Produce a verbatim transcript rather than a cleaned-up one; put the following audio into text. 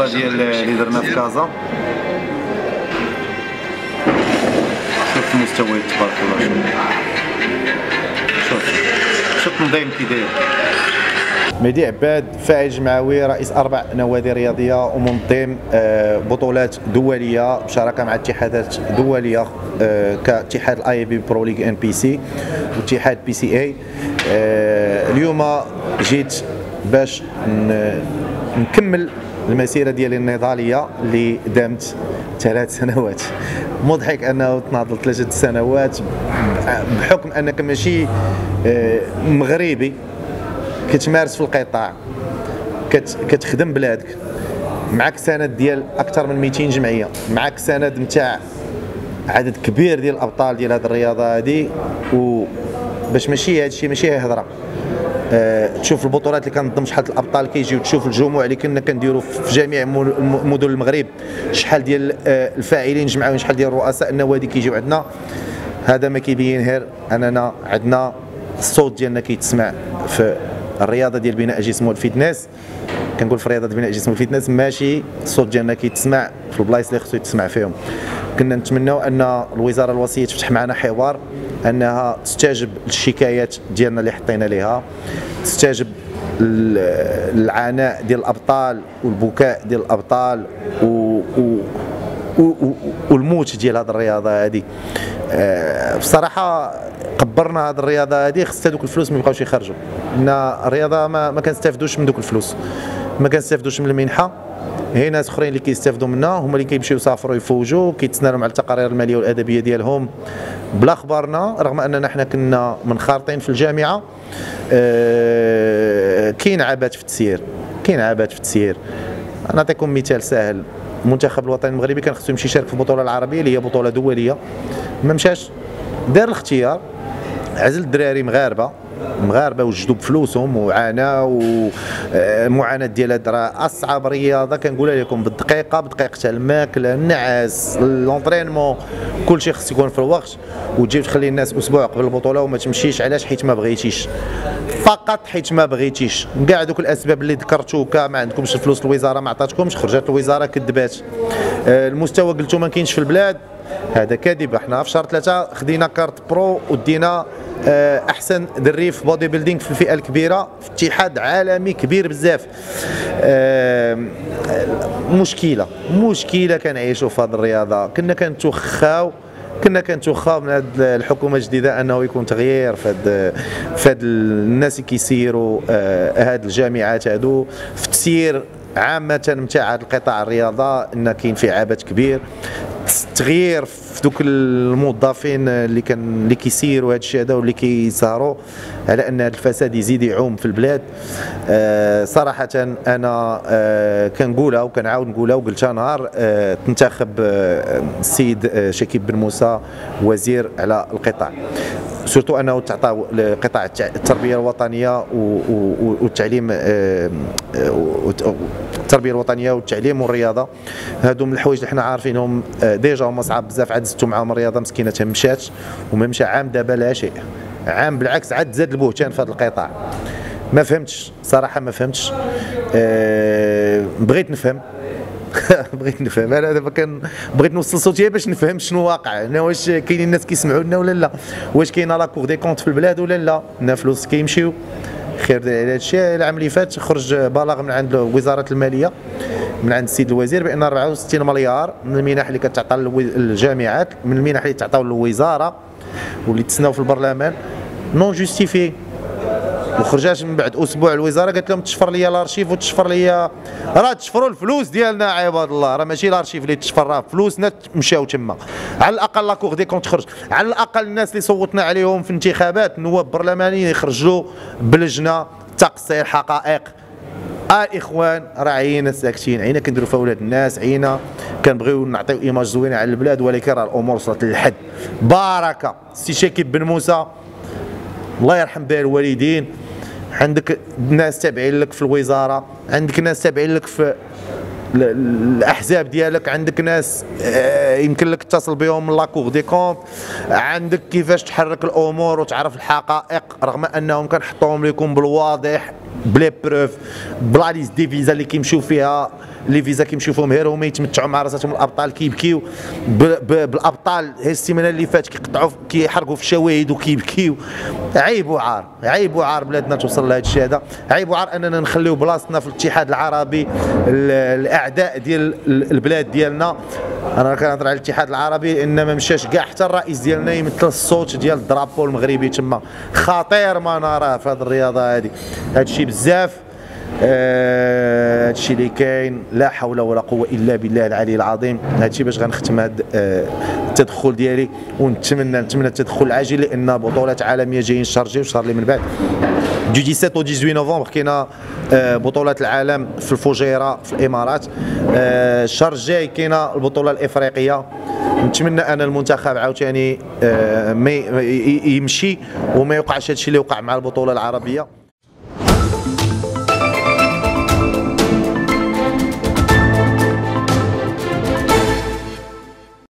ديال اللي درنا في كازا. شوف المستويات تبارك الله. شوف شوف التنظيم كي داير. مهدي عباد فاعل جمعوي رئيس اربع نوادي رياضيه ومنظم بطولات دوليه بشراكه مع اتحادات دوليه كاتحاد الاي بي برو ليغ ان بي سي واتحاد بي سي اي. اليوم جيت باش نكمل المسيره ديالي النضاليه اللي دامت ثلاث سنوات. مضحك انه تناضل ثلاثه سنوات بحكم انك ماشي مغربي كتمارس في القطاع، كتخدم بلادك، معك سند ديال اكثر من مئتين جمعيه، معك سند نتاع عدد كبير ديال الابطال ديال هذه الرياضه هذه، وباش ماشي هذا الشيء ماشي هضره. أه تشوف البطولات اللي كنظم شحال الابطال كيجيو، تشوف الجموع اللي كنا كنديروا في جميع مدن المغرب، شحال ديال الفاعلين جمعويين، شحال ديال رؤساء النوادي كيجيو عندنا. هذا ما كيبين غير اننا عندنا الصوت ديالنا كيتسمع في الرياضه ديال بناء الجسم والفيتنس. كنقول في الرياضه ديال بناء الجسم والفيتنس ماشي الصوت ديالنا كيتسمع في البلايص اللي خصو يتسمع فيهم. كنا نتمناو ان الوزاره الوصيه تفتح معنا حوار، انها تستجب للشكايات ديالنا اللي حطينا ليها، تستجب العناء ديال الابطال والبكاء ديال الابطال و, و والموت ديال هذه الرياضه هذه. أه بصراحه قبرنا هذه الرياضه هذه، خصها دوك الفلوس ما يبقاوش يخرجوا. ان الرياضه ما, ما كنستافدوش من دوك الفلوس، ما كنستافدوش من المنحه. هي ناس اخرين اللي كيستافدوا منها، هما اللي كيمشيو يسافروا يفوجوا، كيتسنى لهم على التقارير الماليه والادبيه ديالهم بلا خبرنا، رغم اننا حنا كنا منخرطين في الجامعه. أه كاين عبات في التسيير، كاين عبات في التسيير. نعطيكم مثال سهل. المنتخب الوطني المغربي كان خصو يمشي يشارك في البطوله العربيه اللي هي بطوله دوليه، ما مشاش، دار الاختيار، عزل الدراري مغاربه مغاربه وجدوا بفلوسهم وعاناو. المعاناه ديال هاد راه اصعب رياضه كنقولها لكم، بالدقيقه بدقيقه، الماكله، النعاس، لونطرينمون، كلشي خص يكون في الوقت. وتجي تخلي الناس اسبوع قبل البطوله وما تمشيش. علاش؟ حيت ما بغيتيش، فقط حيت ما بغيتيش. كاع دوك الاسباب اللي ذكرتو، ما عندكمش الفلوس، الوزاره ما عطاتكمش، خرجت الوزاره كذبات. المستوى قلتو ما كاينش في البلاد، هذا كذب. احنا في شهر ثلاثة خدينا كارت برو ودينا احسن دري في بودي بيلدينغ في الفئه الكبيره في اتحاد عالمي كبير بزاف. مشكله مشكله كنعيشوا في هذه الرياضه. كنا كنتوخاو كنا كنتوخاو من هذه الحكومه الجديده انه يكون تغيير في هذا في هذا الناس اللي كيسيروا هذه الجامعات هادو في التسيير عامه نتاع هذا القطاع الرياضه، ان كاين فيه عبث كبير. تغيير في دوك الموظفين اللي كان اللي كيسيروا هذا الشيء هذا واللي كيسهروا على ان هذا الفساد يزيد يعوم في البلاد. أه صراحه انا أه كنقولها وكنعاود نقولها وقلتها نهار أه تنتخب أه السيد أه شكيب بن موسى وزير على القطاع، سورتو انه تعطى لقطاع التربيه الوطنيه والتعليم، التربيه الوطنيه والتعليم والرياضه. هادو من الحوايج اللي حنا عارفينهم ديجا هما صعاب بزاف. عاد زدتو معاهم الرياضه مسكينه مشات وما مشى عام، دابا لا شيء، عام بالعكس عاد زاد البهتان في هذا القطاع. ما فهمتش صراحه، ما فهمتش. أه بغيت نفهم بغيت نفهم انا دابا كان بغيت نوصل صوتي باش نفهم شنو واقع. انا واش كاينين الناس كيسمعوا لنا ولا لا؟ واش كاينه لا كور دي كونت في البلاد ولا لا؟ لنا فلوس كيمشيو. خير على هذا الشيء. العام اللي فات خرج بلاغ من عند وزاره الماليه، من عند السيد الوزير، بان أربعة وستين مليار من المنح اللي كتعطى للجامعات، من المنح اللي تعطاو للوزاره واللي تسناو في البرلمان نون جوستيفي. وخرجات من بعد اسبوع الوزاره قالت لهم تشفر لي الارشيف وتشفر لي، راه تشفروا الفلوس ديالنا عباد الله، راه ماشي الارشيف اللي تشفر، راه فلوسنا مشاو تما. على الاقل لا كور دي كونت تخرج، على الاقل الناس اللي صوتنا عليهم في انتخابات نواب برلمانيين يخرجوا بلجنه تقصير حقائق. اه اخوان راه عينا ساكتين، عينا كنديروا في اولاد الناس، عينا كنبغيو نعطيو ايماج زوينه على البلاد، ولكن راه الامور وصلت للحد. بركه سي شكيب بن موسى الله يرحم بها الوالدين. عندك ناس تابعين لك في الوزاره، عندك ناس تابعين لك في الاحزاب ديالك، عندك ناس يمكن لك تتصل بهم من لا كور دي كونت، عندك كيفاش تحرك الامور وتعرف الحقائق، رغم انهم كنحطوهم لكم بالواضح بلي بروف، بلا ليست دي فيزا اللي كيمشيو فيها لي فيزا كيمشيو فيهم غير هما يتمتعوا مع راساتهم، الابطال كيبكيو بالابطال. هي السيمانه اللي فات كيقطعوا كيحرقوا في الشواهد وكيبكيو. عيب وعار، عيب وعار بلادنا توصل لهذا الشيء هذا. عيب وعار اننا نخليو بلاصتنا في الاتحاد العربي. الاعداء ديال البلاد ديالنا، انا كنهضر على الاتحاد العربي، ان ما مشاش كاع حتى الرئيس ديالنا يمثل الصوت ديال الدرابو المغربي تما. خطير ما نراه في هذه الرياضه هذه، هذا الشيء بزاف. هذا الشيء اللي كاين، لا حول ولا قوه الا بالله العلي العظيم. هذا الشيء باش غنختم هذا التدخل ديالي، ونتمنى نتمنى التدخل العاجل، لان بطولات عالميه جايين الشهر الجاي والشهر اللي من بعد. دو سبعة عشر و ثمانية عشر نوفمبر كاينه بطولات العالم في الفجيره في الامارات. الشهر الجاي كاينه البطوله الافريقيه. نتمنى ان المنتخب عاوتاني يمشي وما يوقعش هذا الشيء اللي وقع مع البطوله العربيه.